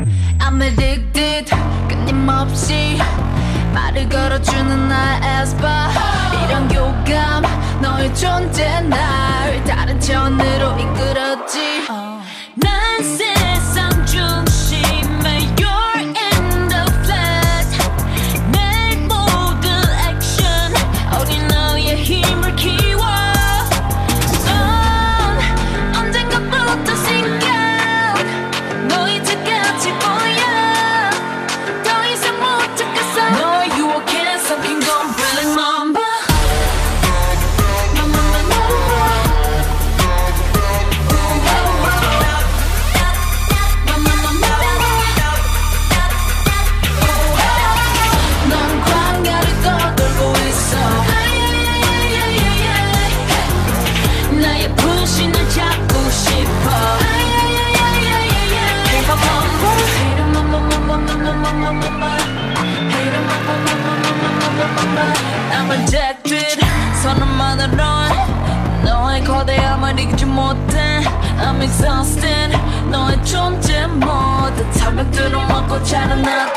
I'm addicted 끊임없이 말을 걸어주는 나의 aespa. 이런 교감 너의 존재 날 다른 차원으로 이끌었지. 난 세상 중심에 You're in the flat. 내 모든 액션 어린 너의 힘을 키워. 넌 언젠가부터 sink out. 너 이제 같이 보여. 더 이상 못 찾겠어. 너의 유혹에 섞인 건 feeling mamba. 넌 광야를 떠돌고 있어. 나의 분신을 잡고 싶어. I'm addicted 선언만으론 너의 거대함을 이기지 못해. I'm exhausted 너의 존재 모두 탐욕들을 먹고 자는 나